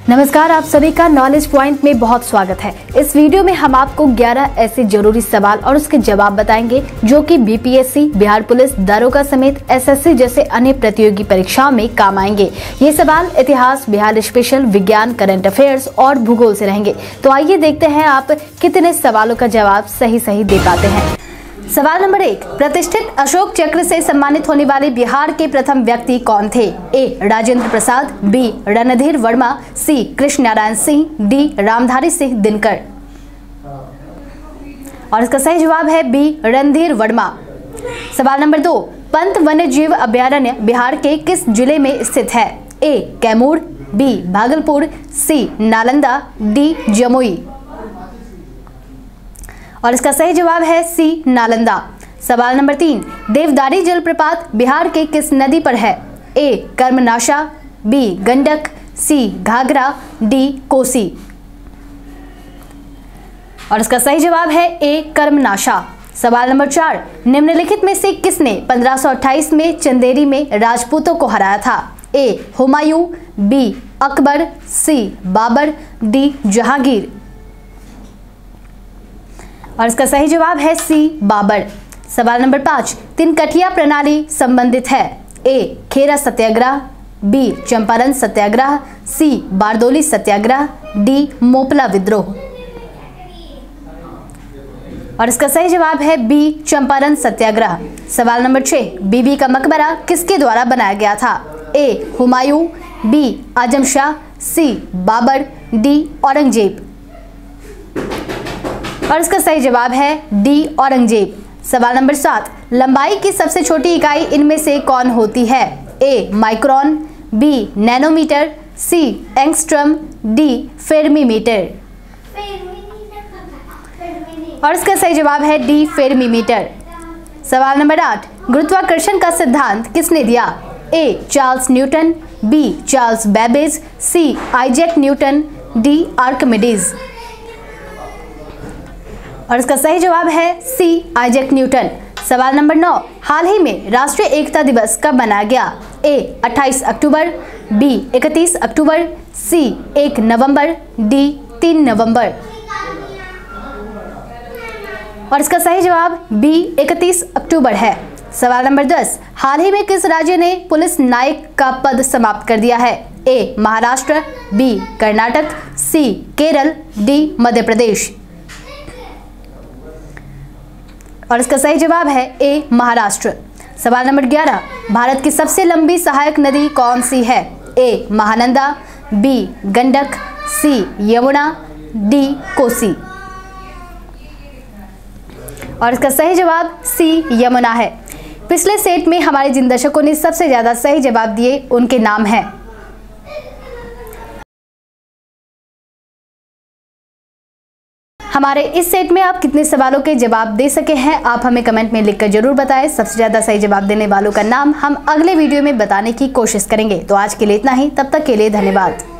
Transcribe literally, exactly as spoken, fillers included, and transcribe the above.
नमस्कार, आप सभी का नॉलेज पॉइंट में बहुत स्वागत है। इस वीडियो में हम आपको ग्यारह ऐसे जरूरी सवाल और उसके जवाब बताएंगे जो कि बीपीएससी, बिहार पुलिस, दारोगा समेत एसएससी जैसे अन्य प्रतियोगी परीक्षाओं में काम आएंगे। ये सवाल इतिहास, बिहार स्पेशल, विज्ञान, करंट अफेयर्स और भूगोल से रहेंगे। तो आइए देखते हैं आप कितने सवालों का जवाब सही सही दे पाते हैं। सवाल नंबर एक, प्रतिष्ठित अशोक चक्र से सम्मानित होने वाले बिहार के प्रथम व्यक्ति कौन थे? A Rajendra Prasad, B Randhir Verma, C Krishna Narayan Singh, D Ramdhari Singh Dinkar. और इसका सही जवाब है बी रणधीर वर्मा। सवाल नंबर दो, पंत वन्य जीव अभयारण्य बिहार के किस जिले में स्थित है? A Kaimur, B Bhagalpur, C Nalanda, D Jamui. और इसका सही जवाब है सी नालंदा। सवाल नंबर तीन, देवदारी जलप्रपात बिहार के किस नदी पर है? A Karmanasha, B Gandak, C Ghaghara, D Kosi. और इसका सही जवाब है ए कर्मनाशा। सवाल नंबर चार, निम्नलिखित में से किसने पंद्रह सौ अट्ठाईस में चंदेरी में राजपूतों को हराया था? A Humayun, B Akbar, C Babur, D Jahangir. और इसका सही जवाब है सी बाबर। सवाल नंबर पाँच, तिनकठिया प्रणाली संबंधित है? A Kheda Satyagraha, B Champaran Satyagraha, C Bardoli Satyagraha, D Moplah विद्रोह। और इसका सही जवाब है बी चंपारण सत्याग्रह। सवाल नंबर छह, बीबी का मकबरा किसके द्वारा बनाया गया था? A Humayun, B Azam Shah, C Babur, D Aurangzeb. और इसका सही जवाब है डी औरंगजेब। सवाल नंबर सात, लंबाई की सबसे छोटी इकाई इनमें से कौन होती है? A micron, B nanometre, C angstrom, D fermi metre. और इसका सही जवाब है डी फेरमीमीटर। सवाल नंबर आठ, गुरुत्वाकर्षण का सिद्धांत किसने दिया? A Charles Newton, B Charles Babbage, C Isaac Newton, D Archimedes. और इसका सही जवाब है सी आइजैक न्यूटन। सवाल नंबर नौ, हाल ही में राष्ट्रीय एकता दिवस कब मनाया गया? ए अट्ठाईस अक्टूबर, बी इकतीस अक्टूबर, सी एक नवंबर, डी तीन नवंबर। और इसका सही जवाब बी इकतीस अक्टूबर है। सवाल नंबर दस, हाल ही में किस राज्य ने पुलिस नायक का पद समाप्त कर दिया है? A Maharashtra, B Karnataka, C Kerala, D Madhya Pradesh. और इसका सही जवाब है ए महाराष्ट्र। सवाल नंबर ग्यारह, भारत की सबसे लंबी सहायक नदी कौन सी है? A Mahananda, B Gandak, C Yamuna, D Kosi. और इसका सही जवाब सी यमुना है। पिछले सेट में हमारे जिन दर्शकों ने सबसे ज्यादा सही जवाब दिए उनके नाम हैं हमारे इस सेट में आप कितने सवालों के जवाब दे सके हैं आप हमें कमेंट में लिखकर जरूर बताएं। सबसे ज्यादा सही जवाब देने वालों का नाम हम अगले वीडियो में बताने की कोशिश करेंगे। तो आज के लिए इतना ही, तब तक के लिए धन्यवाद।